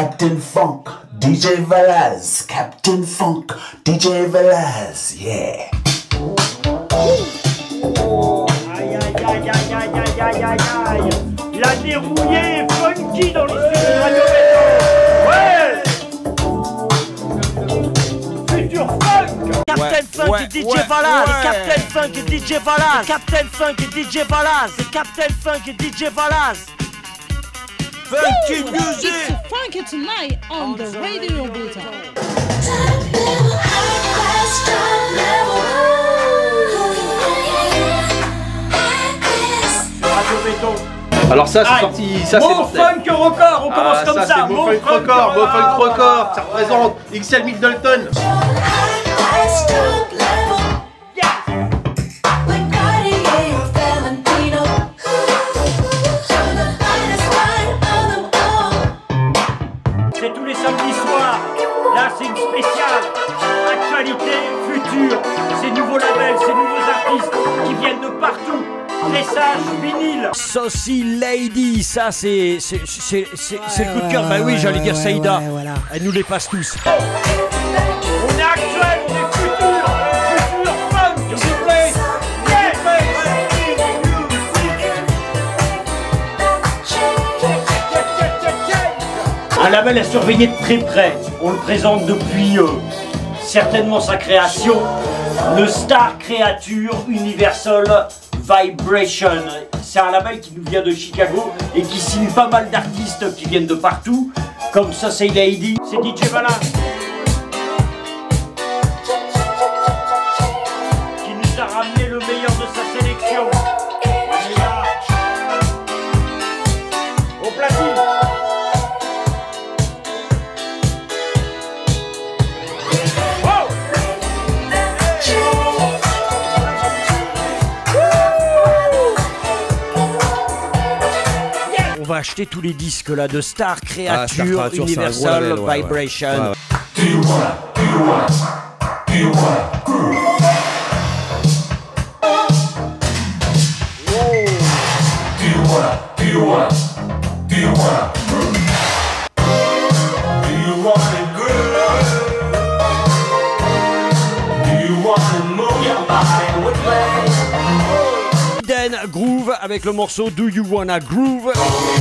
Captain Funk, DJ Velaz, Captain Funk, DJ Velaz, yeah. Aïe, aïe, aïe, aïe, aïe, aïe, aïe, aïe, aïe. La dérouillée funky dans les studios de Radio Métal. Ouais. Futur funk. Captain Funk et DJ Velaz. Captain Funk et DJ Velaz. Captain Funk et DJ Velaz. Captain Funk et DJ Velaz. Funky music. It's funky tonight on the Radio Beta. Radio Béton. Alors ça c'est sorti, ça c'est mortel. Funk record, on commence comme ça. Mo Funk record, ça représente XL Middleton. C'est tous les samedis soirs. Là c'est une spéciale. Actualité, futur. Ces nouveaux labels, ces nouveaux artistes qui viennent de partout. Message vinyle. Saucy Lady, ça c'est le coup de cœur. Bah oui, j'allais dire Saïda. Voilà. Elle nous les passe tous. On est actuel, on est futur funk. S'il vous plaît. Un label à surveiller de très près. On le présente depuis certainement sa création. Le Star Creature Universal Vibration. C'est un label qui nous vient de Chicago et qui signe pas mal d'artistes qui viennent de partout, comme Saucy Lady. C'est DJ Velaz qui nous a ramené le meilleur de sa sélection. On est là. Au platine. On va acheter tous les disques là de Star Creature, Universal Vibration. Hidden Groove avec le morceau Do You Wanna Groove.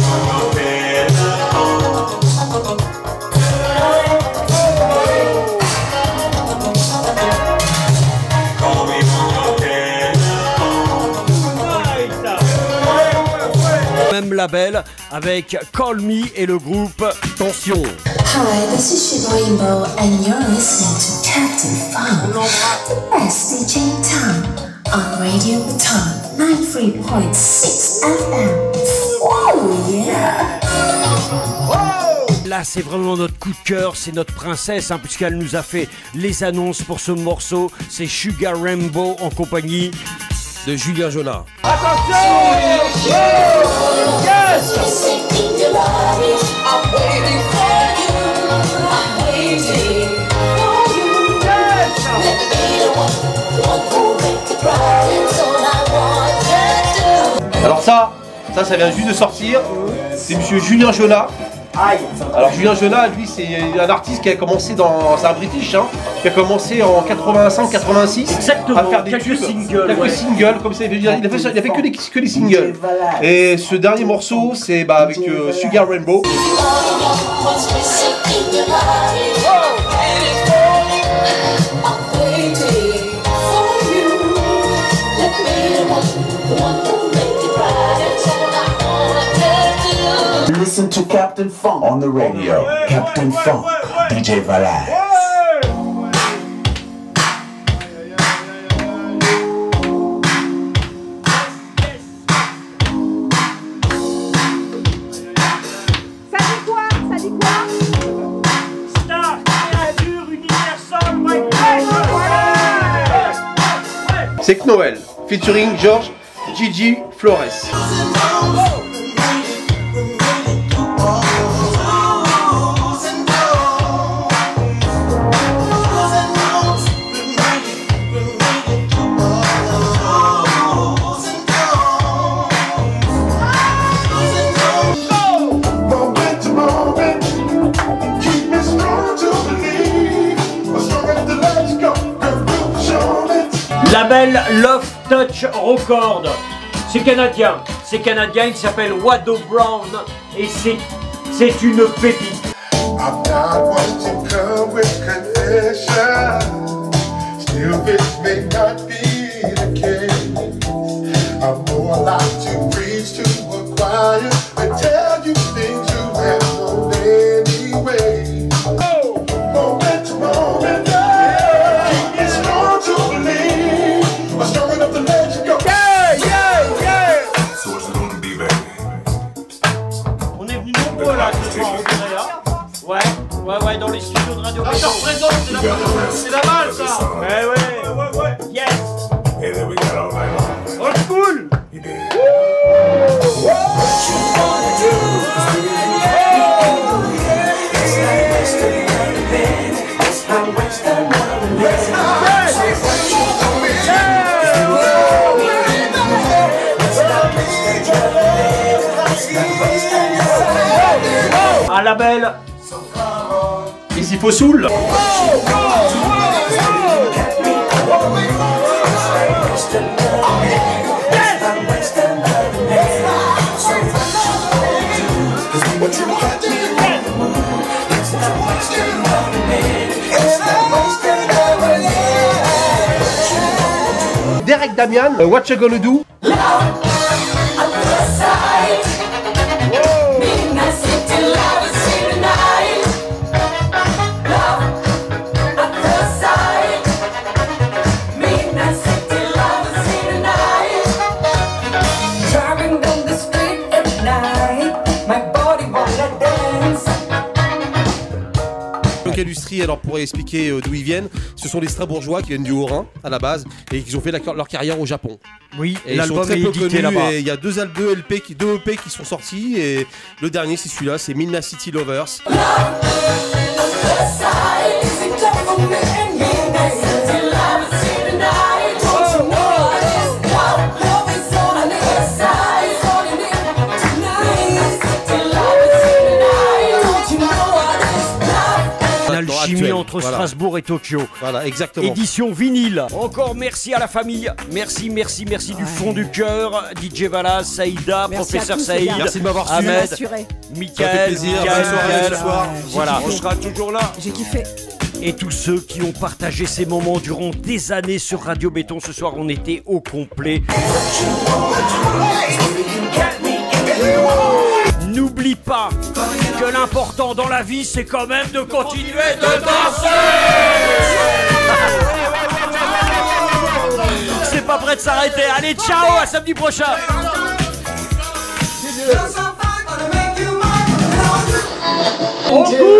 Même label avec Call Me et le groupe Tension. Hi, this is Shiva Rainbow and you're listening to Captain Funk, the best DJ in town on Radio Baton 93.6 FM. Oh yeah! Là, c'est vraiment notre coup de cœur, c'est notre princesse, hein, puisqu'elle nous a fait les annonces pour ce morceau. C'est Sugar Rainbow en compagnie De Julien Jonas. Attention! Alors ça vient juste de sortir. C'est monsieur Julien Jonas. Aïe. Alors Julien Jonas, lui, c'est un artiste qui a commencé c'est un British, hein, qui a commencé en 85-86 à faire des tubes, quelques singles, comme ça, il a fait que des singles. Et ce dernier morceau, c'est avec Sugar Rainbow. Listen to Captain Funk on the radio. Captain Funk, DJ Velaz. Ça dit quoi? Star Creature Universal Vibration. C'est Noël, featuring George Gigi Flores. label Love Touch Record. C'est canadien, il s'appelle Wado Brown et c'est une pépite. I'm not one to come with confession. Still, this may not be the case. I'm more like to preach to a choir and tell you things you have known anyway. Oh, moment to moment, keep me strong to believe. I'm strong enough to let you go. Yeah, yeah, yeah. So what's it gonna be, baby? On est venu nombreux là ce soir, on dirait, hein. Ouais, dans les studios de Radio Béton. Je représente, c'est la balle ça. Ouais. Yes. And then we got all night long. Old school. You did. Un label. Et s'il faut soul. Derek Damian, What You Gonna Do? Industrie, alors pour expliquer d'où ils viennent, ce sont des Strasbourgeois qui viennent du Haut-Rhin à la base et qui ont fait leur carrière au Japon. Oui, et ils sont très peu connus et il y a deux EP qui sont sortis et le dernier c'est celui-là, c'est Midnight City Lovers. L'alchimie entre Strasbourg et Tokyo. Voilà, exactement. Édition vinyle. Encore merci à la famille. Merci du fond du cœur. DJ Valas, Saïda, merci Professeur Saïd. Merci de m'avoir suivi. Ahmed, Mickaël, soir. Voilà, on sera toujours là. J'ai kiffé. Et tous ceux qui ont partagé ces moments durant des années sur Radio Béton. Ce soir, on était au complet. N'oublie pas que l'important dans la vie, c'est quand même de continuer de danser. C'est pas prêt de s'arrêter. Allez, ciao, à samedi prochain. Au